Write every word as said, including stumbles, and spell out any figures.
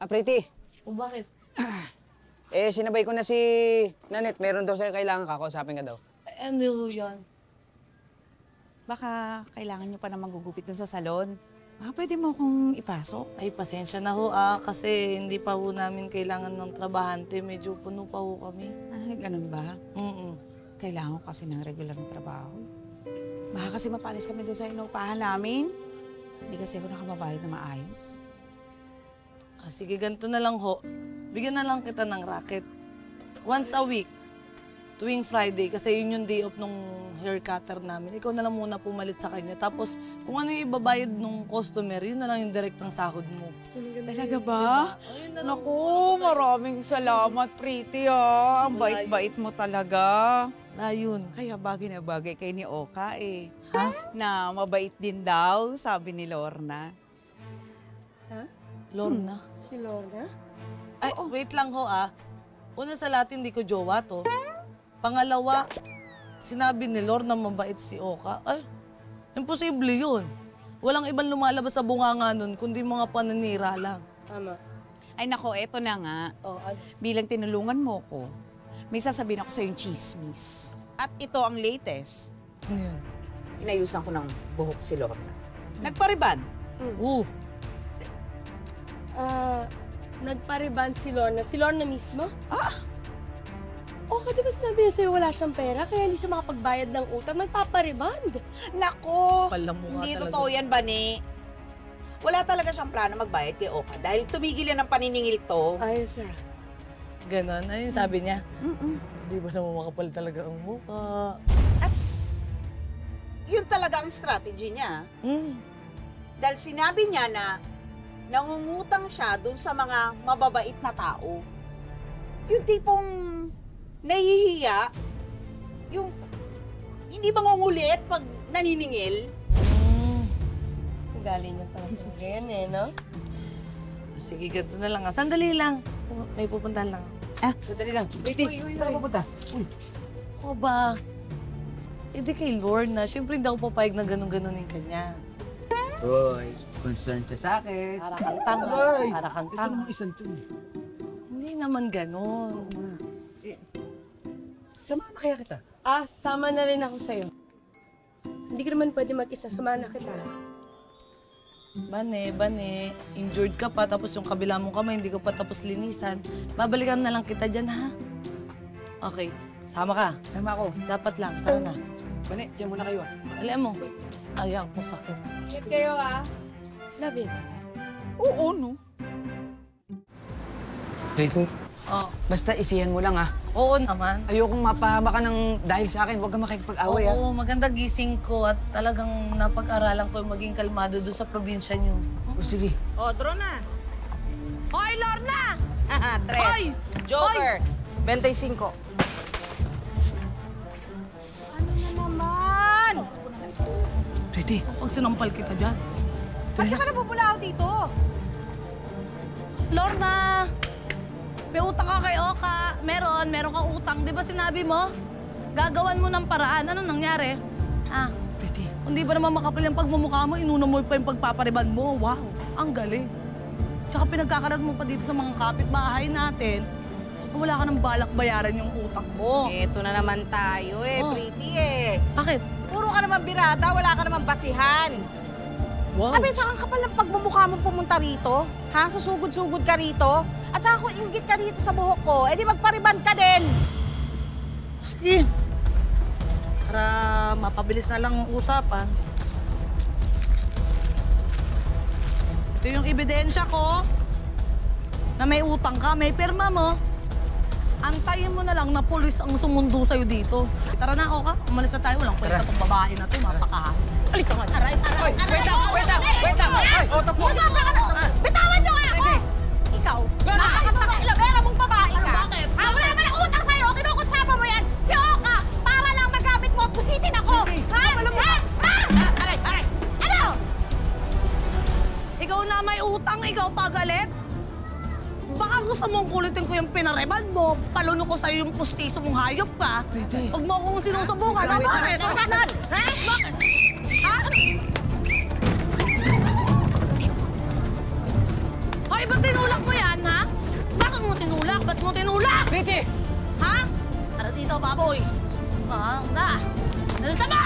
Ah, Pretty. O bakit? Eh, sinabay ko na si Nanette. Meron daw sa'yo kailangan kakausapin ka daw. Eh, ano yan? Baka kailangan nyo pa na magugupit dun sa salon. Baka pwede mo akong ipasok. Ay, pasensya na ho ah, kasi hindi pa ho namin kailangan ng trabahante. Medyo puno pa ho kami. Ay, ganun ba? Mm-mm. Kailangan ko kasi ng regular na trabaho. Baka kasi mapalis kami doon sa inuupahan namin. Hindi kasi ako nakamabayad na maayos. Ah, sige, ganito na lang ho. Bigyan na lang kita ng racket. Once a week, tuwing Friday, kasi yun yung day off nung hair cutter namin. Ikaw na lang muna pumalit sa kanya. Tapos, kung ano yung ibabayad nung customer, yun na lang yung direktang sahod mo. Talaga ba? Diba? Oh, yun na lang. Naku, maraming salamat, Pretty, ah. Ang Wala bait-bait mo talaga. Ah, yun. Kaya bagay na bagay kay ni Oka, eh. Ha? Na mabait din daw, sabi ni Lorna. Lorna? Si Lorna? Ay, wait lang ho ah. Una sa lahat, hindi ko jowa to. Pangalawa, sinabi ni Lorna mabait si Oka. Ay, imposible yun. Walang ibang lumalabas sa bunganga nun, kundi mga paninira lang. Tama. Ay nako, eto na nga. Oh, ano? Bilang tinulungan mo ko, may sasabihin ako sa yung chismis. At ito ang latest. Ano yun? Inayusan ko ng buhok si Lorna. Nagpariban. Uh, Ah, nagpariban si Lorna. Si Lorna mismo? Ah! Okay, di ba sinabi niya sa'yo wala siyang pera, kaya hindi siya makapagbayad ng utang, nagpapariband. Nako! Pala mo nga Hindi talaga. totoo yan, Bani. Wala talaga siyang plano magbayad kay Oka dahil tumigil yan ng paniningil to. Ayos ah. ganon. Ano yung sabi niya? Mm-mm. Di ba naman makapal talaga ang mukha? Yun talaga ang strategy niya. Mm. Dahil sinabi niya na nangungutang siya dun sa mga mababait na tao. Yung tipong nahihiya, yung hindi mangungulit pag naniningil. Mm. Ang galing niya talaga sa ganyan eh, no? Sige, ganito na lang. ah. Sandali lang. May pupuntahan lang. Ah, Sandali lang. Pretty, saan ka pupunta? Uy. Ako ba? Eh di kay Lorna. Siyempre hindi ako papayag na ganun-ganunin kanya. Uy, concerned siya sa akin. Para kang tanga. Ay, Para kang ito tanga. namang isang to. Hindi naman ganun. Eh, samahan na kaya kita. Ah, sama na rin ako sa'yo. Hindi ka naman pwede mag-isa, samahan na kita. Bane, bane. Injured ka pa, tapos yung kabila mong kamay, hindi ko pa tapos linisan. Babalikan na lang kita dyan, ha? Okay, sama ka. Sama ako. Dapat lang, tara na. Bane, diyan muna kayo. ah. Alam mo, ayaw ko sakit. Ingat kayo ah. Sinabi. oo, no? Pretty, Oh, basta isihan mo lang ah. oo naman. Ayokong mapahama ka ng dahil sa akin. Huwag ka makikipag-away ah. Oo, maganda gising ko at talagang napag-aralan ko yung maging kalmado doon sa probinsya niyo. O sige. O, draw na. Hoy, Lorna! Haha, tres. Hoy! Joker. twenty-five. Ano na naman? Pretty, Pag sinampal kita dyan. Bakit ka nabubulao dito? Lorna! May utang ka kay Oka. Meron, meron kang utang. Di ba sinabi mo? Gagawan mo ng paraan. Ano nangyari? Ah, Pretty. kung di ba naman makapal yung pagmumukha mo, inuna mo pa yung pagpapariban mo. Wow, ang galing. Tsaka pinagkakalat mo pa dito sa mga kapitbahay natin. Wala ka nang balak bayaran yung utang mo. Eto na naman tayo eh, Oh. Pretty eh. Bakit? Puro ka naman birada, wala ka naman basihan. Wow. Abi, tsaka ang kapal ng pagmumukha mo pumunta rito. Ha? Susugod-sugod ka rito. At saka kung inggit ka dito sa buhok ko, edi magpariban ka din. Sige. Para mapabilis na lang ang usapan. Ito yung ebidensya ko na may utang ka, may pirma mo. Antayin mo na lang na pulis ang sumundo sa'yo dito. Tara na, Oka. Umalis na tayo. Walang kwenta tong babae na to. Mapakahan. Halika nga. Aray, aray, Hoy, wait lang, wait lang, wait lang. Ay, o, tapo. Masabra ka na! Bitawan niyo nga ako! Ikaw, napakapaka-ilabera mong babae Ano, ka. bakit? Ha, wala naman ang utang sa'yo. Kinukutsaba mo yan. Si Oka, para lang magamit mo at pusitin ako. Ha? Ha? Ha? Aray, aray. Ano? Ikaw na may utang, ikaw pagalit? Baka gusto mong kulitin ko yung pinareban mo, paluno ko sa'yo yung pustiso mong hayop ka. Pwede. Huwag mo akong sinusubukan. Wait, wait, Bakit? Ano ganon? Ha? Bakit? Ha? Hoy, ba't tinulak mo yan? Bilisan mo!